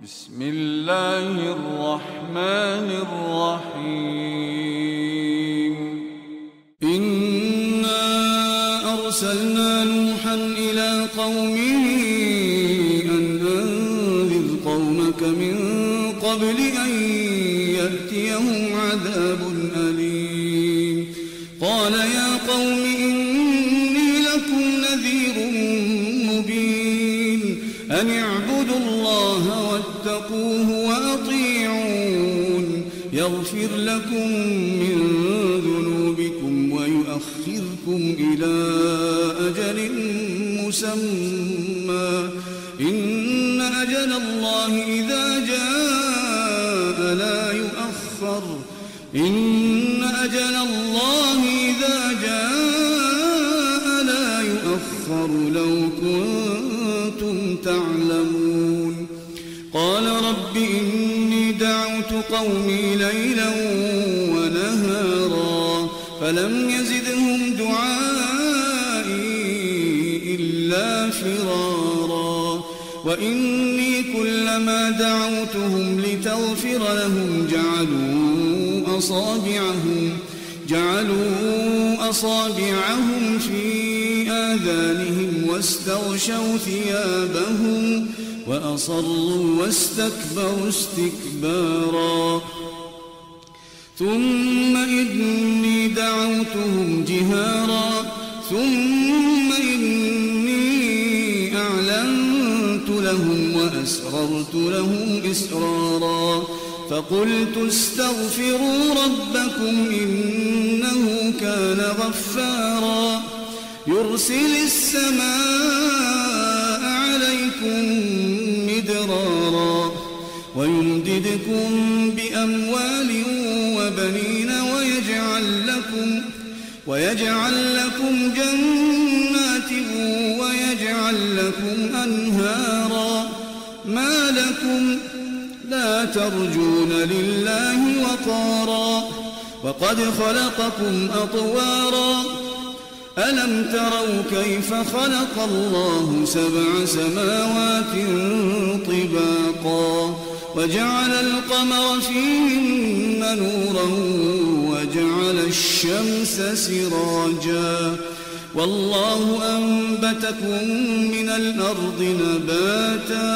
بسم الله الرحمن الرحيم. إنا أرسلنا نوحا إلى قومه أن أنذر قومك من قبل أن يأتيهم عذاب أليم. قال يا قوم إني لكم نذير مبين أن اعبدوا الله واتقوه وأطيعون يغفر لكم من ذنوبكم ويؤخركم إلى أجل مسمى إن أجل الله إذا جاء لا يؤخر إن أجل الله إذا جاء لا يؤخر لو كنتم تعلمون. قال رب إني دعوت قومي ليلا ونهارا فلم يزدهم دعائي إلا فرارا وإني كلما دعوتهم لتغفر لهم جعلوا أصابعهم في آذانهم واستغشوا ثيابهم وأصروا واستكبروا استكبارا ثم إني دعوتهم جهارا ثم إني أعلنت لهم وأسررت لهم إسرارا فقلت استغفروا ربكم إنه كان غفارا يرسل السماء عليكم مدرارا ويمددكم بأموال وبنين ويجعل لكم جنات ويجعل لكم أنهارا ما لكم لا ترجون لله وقارا وقد خلقكم أطوارا ألم تروا كيف خلق الله 7 سماوات طباقا وجعل القمر فيهن نورا وجعل الشمس سراجا والله أنبتكم من الأرض نباتا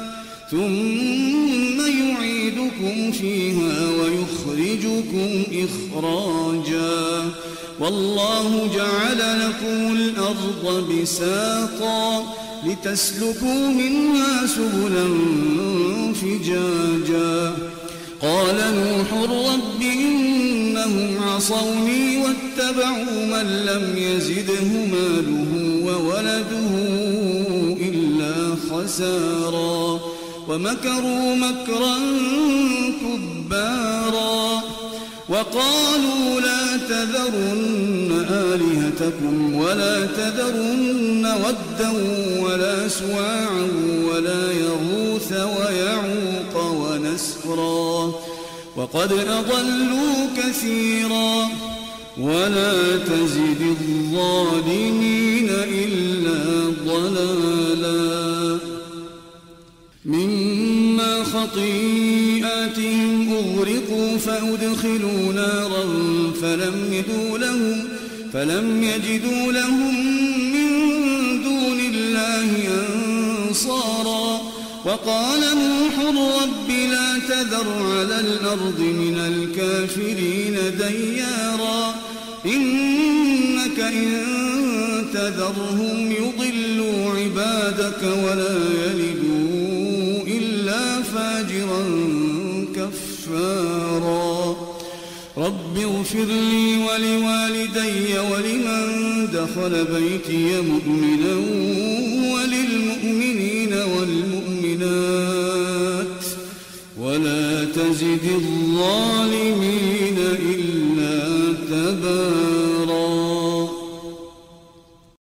ثم يعيدكم فيها ويخرجكم إخراجا والله جعل لكم الأرض بساطا لتسلكوا منها سبلا فجاجا قال نوح رب إنهم عصوني واتبعوا من لم يزده ماله وولده إلا خسارا ومكروا مكرا كبارا وقالوا لا تذرن آلهتكم ولا تذرن ودا ولا سواعا ولا يغوث ويعوق ونسرا وقد أضلوا كثيرا ولا تزد الظالمين إلا ضلالا مما خطيئاتهم أغرقوا فأدخلوا نارا فلم يجدوا لهم من دون الله أنصارا وقال نوح رب لا تذر على الأرض من الكافرين ديارا إنك إن تذرهم يضلوا عبادك ولا يلدوا إلا فاجرا كفارا رب اغفر لي ولوالدي ولمن دخل بيتي مؤمنا وللمؤمنين والمؤمنات ولا تزد الظالمين